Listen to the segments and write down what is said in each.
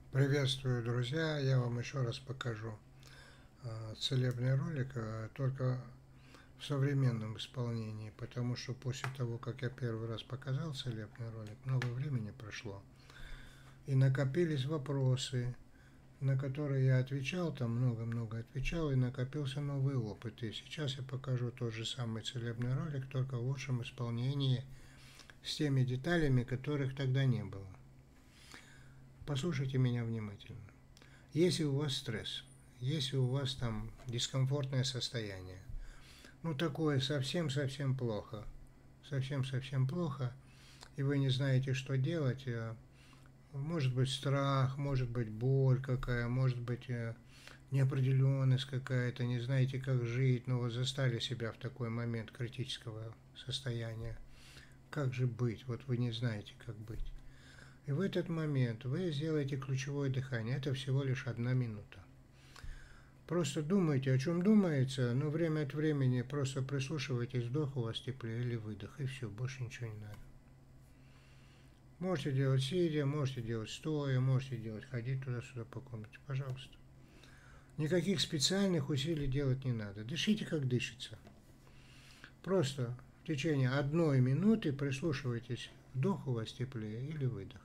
Приветствую, друзья! Я вам еще раз покажу целебный ролик, только в современном исполнении, потому что после того, как я первый раз показал целебный ролик, много времени прошло, и накопились вопросы, на которые я отвечал, там много-много отвечал, и накопился новый опыт. И сейчас я покажу тот же самый целебный ролик, только в лучшем исполнении, с теми деталями, которых тогда не было. Послушайте меня внимательно. Если у вас стресс, если у вас там дискомфортное состояние, ну такое совсем-совсем плохо, совсем-совсем плохо, и вы не знаете, что делать, может быть страх, может быть боль какая, может быть неопределенность какая-то, не знаете, как жить, но вы застали себя в такой момент критического состояния. Как же быть? Вот вы не знаете, как быть. И в этот момент вы сделаете ключевое дыхание. Это всего лишь 1 минута. Просто думайте, о чем думается, но время от времени просто прислушивайтесь, вдох у вас теплее или выдох, и все, больше ничего не надо. Можете делать сидя, можете делать стоя, можете делать ходить туда-сюда по комнате, пожалуйста. Никаких специальных усилий делать не надо. Дышите, как дышится. Просто в течение 1 минуты прислушивайтесь, вдох у вас теплее или выдох.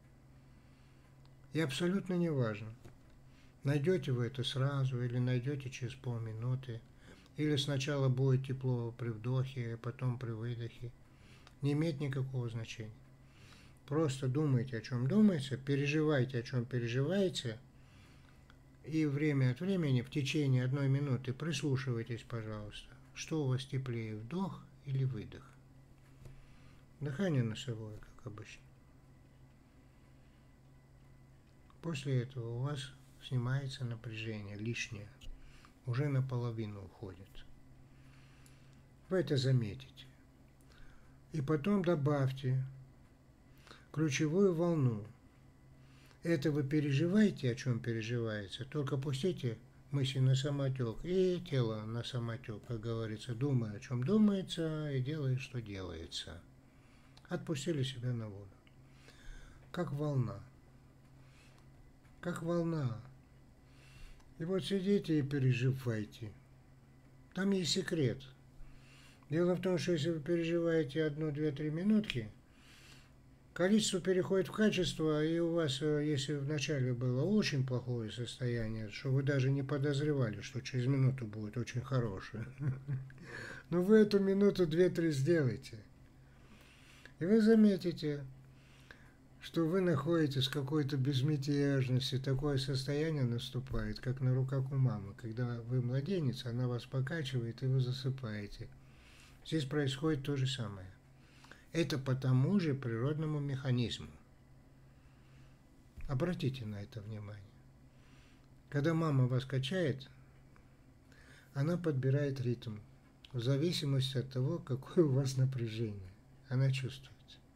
И абсолютно не важно, найдете вы это сразу или найдете через полминуты, или сначала будет тепло при вдохе, а потом при выдохе. Не имеет никакого значения. Просто думайте, о чем думаете, переживайте, о чем переживаете, и время от времени, в течение 1 минуты, прислушивайтесь, пожалуйста, что у вас теплее, вдох или выдох. Дыхание носовое, как обычно. После этого у вас снимается напряжение лишнее, уже наполовину уходит. Вы это заметите. И потом добавьте ключевую волну. Это вы переживаете, о чем переживаете, только пустите мысли на самотек и тело на самотек, как говорится, думай, о чем думается, и делай, что делается. Отпустили себя на волю. Как волна. Как волна. И вот сидите и переживайте. Там есть секрет. Дело в том, что если вы переживаете 1, 2, 3 минутки, количество переходит в качество, и у вас, если вначале было очень плохое состояние, что вы даже не подозревали, что через минуту будет очень хорошее, но вы эту минуту 2-3 сделаете, и вы заметите, что вы находитесь в какой-то безмятежности, такое состояние наступает, как на руках у мамы, когда вы младенец, она вас покачивает, и вы засыпаете. Здесь происходит то же самое. Это по тому же природному механизму. Обратите на это внимание. Когда мама вас качает, она подбирает ритм в зависимости от того, какое у вас напряжение. Она чувствует.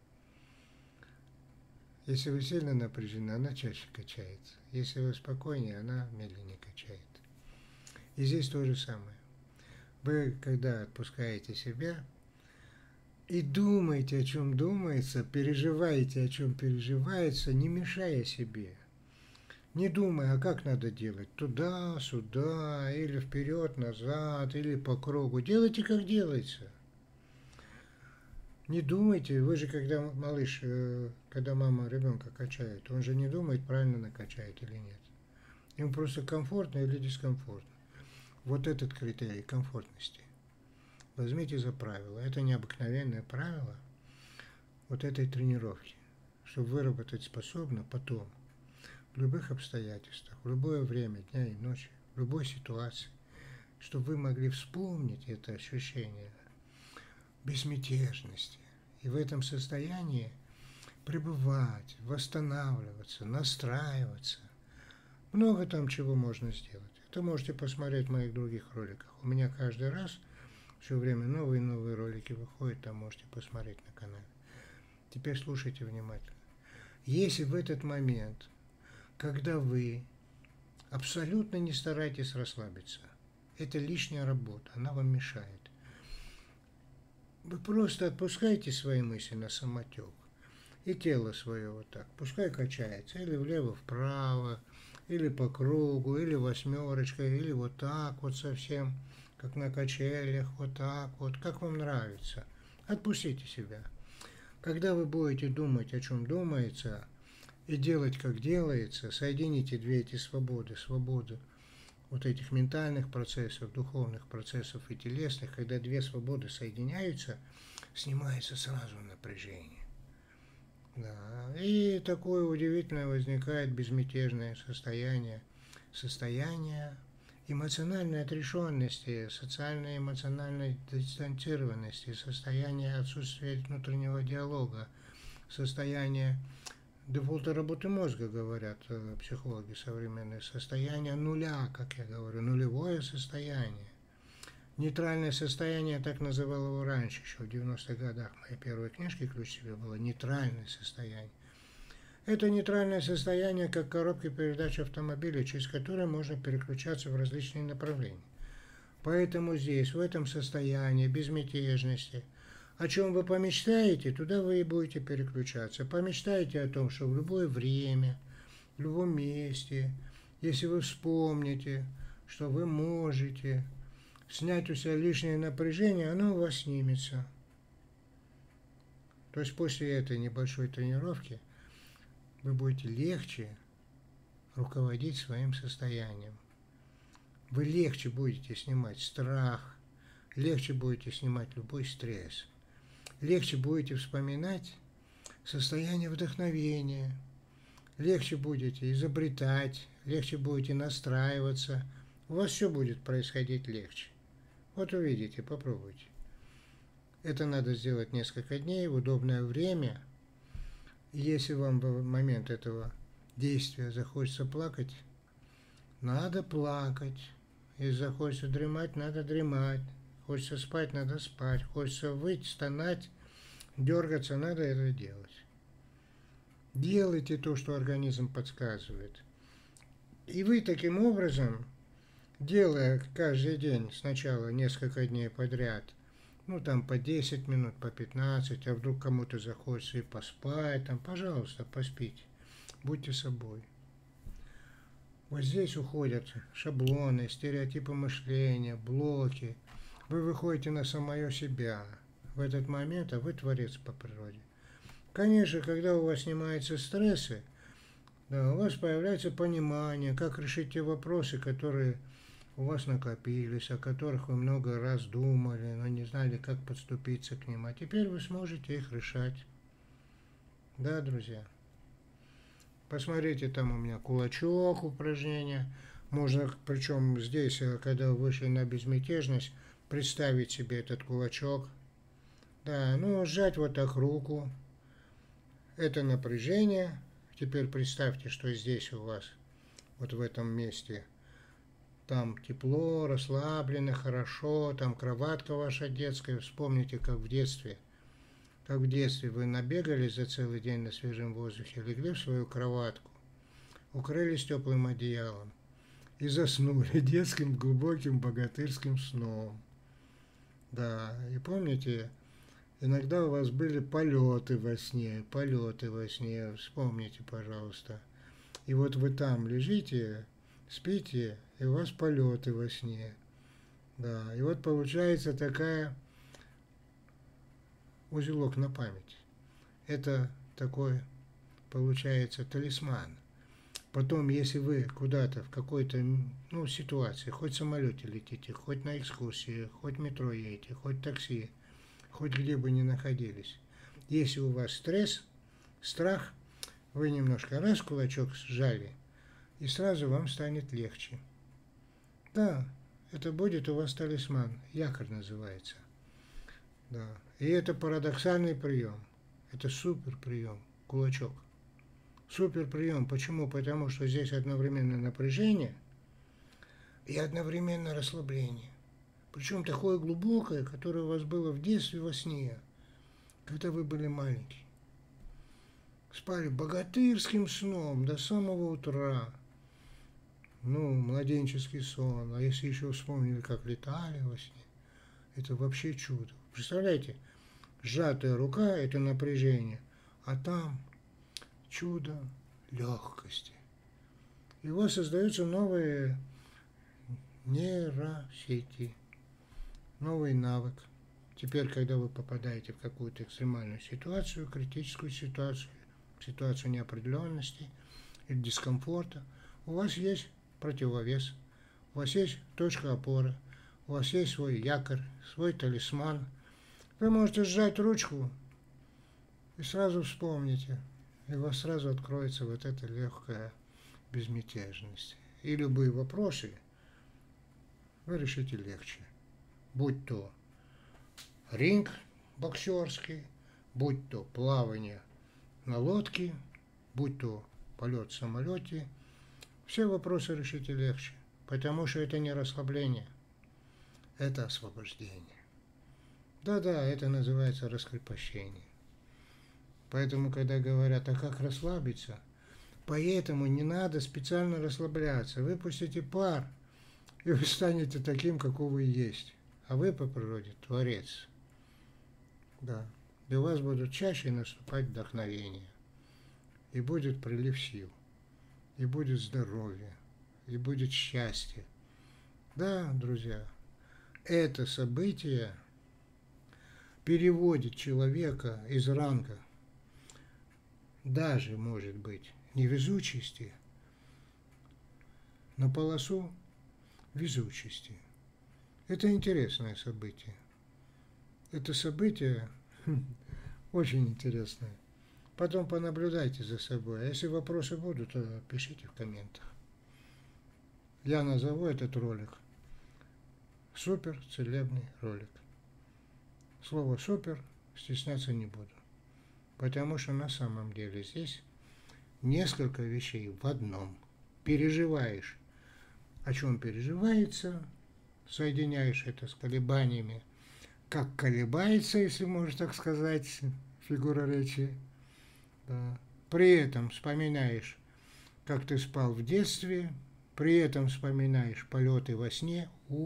Если вы сильно напряжены, она чаще качается. Если вы спокойнее, она медленнее качает. И здесь то же самое. Вы, когда отпускаете себя и думаете, о чем думается, переживаете, о чем переживается, не мешая себе, не думая, а как надо делать, туда, сюда, или вперед, назад, или по кругу. Делайте, как делается. Не думайте, вы же, когда малыш, когда мама ребенка качает, он же не думает, правильно накачает или нет. Ему просто комфортно или дискомфортно. Вот этот критерий комфортности возьмите за правило. Это необыкновенное правило вот этой тренировки, чтобы выработать способно потом, в любых обстоятельствах, в любое время, дня и ночи, в любой ситуации, чтобы вы могли вспомнить это ощущение безмятежности. И в этом состоянии пребывать, восстанавливаться, настраиваться. Много там чего можно сделать. Это можете посмотреть в моих других роликах. У меня каждый раз все время новые и новые ролики выходят, там можете посмотреть на канале. Теперь слушайте внимательно. Если в этот момент, когда вы абсолютно не стараетесь расслабиться, это лишняя работа, она вам мешает. Вы просто отпускаете свои мысли на самотек И тело свое вот так. Пускай качается. Или влево-вправо, или по кругу, или восьмерочкой, или вот так вот совсем, как на качелях, вот так вот, как вам нравится. Отпустите себя. Когда вы будете думать, о чем думается, и делать, как делается, соедините две эти свободы, свободу вот этих ментальных процессов, духовных процессов и телесных, когда две свободы соединяются, снимается сразу напряжение. Да. И такое удивительное возникает безмятежное состояние, состояние эмоциональной отрешенности, социальной эмоциональной дистанцированности, состояние отсутствия внутреннего диалога, состояние дефолта работы мозга, говорят психологи современные, состояние нуля, как я говорю, нулевое состояние. Нейтральное состояние, я так называл его раньше, еще в 90-х годах. Моей первой книжке «Ключ к себе» было нейтральное состояние. Это нейтральное состояние, как коробка передач автомобиля, через которое можно переключаться в различные направления. Поэтому здесь, в этом состоянии безмятежности, о чем вы помечтаете, туда вы и будете переключаться. Помечтайте о том, что в любое время, в любом месте, если вы вспомните, что вы можете снять у себя лишнее напряжение, оно у вас снимется. То есть после этой небольшой тренировки вы будете легче руководить своим состоянием. Вы легче будете снимать страх, легче будете снимать любой стресс, легче будете вспоминать состояние вдохновения, легче будете изобретать, легче будете настраиваться. У вас все будет происходить легче. Вот увидите, попробуйте. Это надо сделать несколько дней в удобное время. И если вам в момент этого действия захочется плакать, надо плакать. Если захочется дремать, надо дремать. Хочется спать, надо спать. Хочется выть, стонать, дергаться, надо это делать. Делайте то, что организм подсказывает. И вы таким образом, делая каждый день сначала несколько дней подряд, там по 10 минут, по 15, а вдруг кому-то захочется и поспать, пожалуйста, поспите. Будьте собой. Вот здесь уходят шаблоны, стереотипы мышления, блоки. Вы выходите на самое себя в этот момент, а вы творец по природе. Конечно, когда у вас снимаются стрессы, да, у вас появляется понимание, как решить те вопросы, которые у вас накопились, о которых вы много раз думали, но не знали, как подступиться к ним. А теперь вы сможете их решать. Да, друзья? Посмотрите, там у меня кулачок, упражнения. Можно, причем здесь, когда вы вышли на безмятежность, представить себе этот кулачок. Да, сжать вот так руку. Это напряжение. Теперь представьте, что здесь у вас, вот в этом месте, там тепло, расслаблено, хорошо, там кроватка ваша детская. Вспомните, как в детстве вы набегались за целый день на свежем воздухе, легли в свою кроватку, укрылись теплым одеялом и заснули детским глубоким богатырским сном. Да, и помните, иногда у вас были полеты во сне, вспомните, пожалуйста. И вот вы там лежите, спите, и у вас полеты во сне. Да, и вот получается такая узелок на память. Это такой, получается, талисман. Потом, если вы куда-то в какой-то ситуации, хоть в самолете летите, хоть на экскурсии, хоть в метро едете, хоть такси, хоть где бы ни находились, если у вас стресс, страх, вы немножко раз кулачок сжали, и сразу вам станет легче. Да, это будет у вас талисман, якорь называется. Да. И это парадоксальный прием. Это супер прием, кулачок. Супер прием. Почему? Потому что здесь одновременно напряжение и одновременно расслабление. Причем такое глубокое, которое у вас было в детстве во сне, когда вы были маленькие. Спали богатырским сном до самого утра. Младенческий сон. А если еще вспомнили, как летали во сне, это вообще чудо. Представляете, сжатая рука – это напряжение, А там чудо легкости. И у вас создаются новые нейросети, новый навык. Теперь, когда вы попадаете в какую-то экстремальную ситуацию, критическую ситуацию неопределенности или дискомфорта, у вас есть противовес, у вас есть точка опоры, у вас есть свой якорь, свой талисман. Вы можете сжать ручку и сразу вспомните, и у вас сразу откроется вот эта легкая безмятежность. И любые вопросы вы решите легче. Будь то ринг боксерский, будь то плавание на лодке, будь то полет в самолете, все вопросы решите легче, потому что это не расслабление, это освобождение. Да-да, это называется раскрепощение. Поэтому, когда говорят, а как расслабиться, поэтому не надо специально расслабляться. Выпустите пар, и вы станете таким, каков вы есть. А вы по природе творец. Да. И у вас будут чаще наступать вдохновение. И будет прилив сил. И будет здоровье. И будет счастье. Да, друзья, это событие переводит человека из ранга, даже, может быть, невезучести, на полосу везучести. Это интересное событие. Это событие очень интересное. Потом понаблюдайте за собой. А если вопросы будут, то пишите в комментах. Я назову этот ролик супер целебный ролик. Слово супер стесняться не буду. Потому что на самом деле здесь несколько вещей в одном. Переживаешь, о чем переживается, соединяешь это с колебаниями, как колебается, если можно так сказать, фигура речи. Да. При этом вспоминаешь, как ты спал в детстве, при этом вспоминаешь полеты во сне.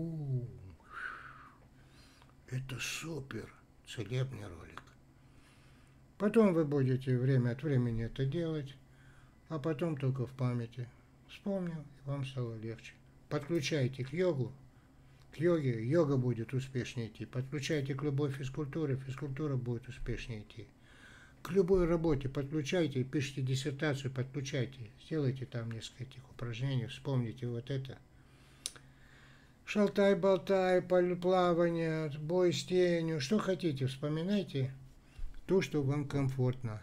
Это супер целебный ролик. Потом вы будете время от времени это делать, а потом только в памяти. Вспомнил, и вам стало легче. Подключайте к йоге, йога будет успешнее идти. Подключайте к любой физкультуре, физкультура будет успешнее идти. К любой работе подключайте, пишите диссертацию, подключайте. Сделайте там несколько этих упражнений, вспомните вот это. Шалтай-болтай, плавание, бой с тенью, что хотите, вспоминайте то, что вам комфортно.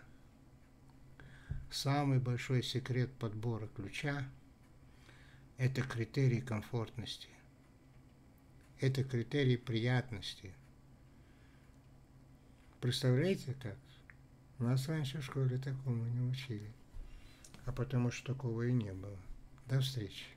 Самый большой секрет подбора ключа – это критерий комфортности. Это критерий приятности. Представляете как? Нас раньше в школе такому не учили. А потому что такого и не было. До встречи.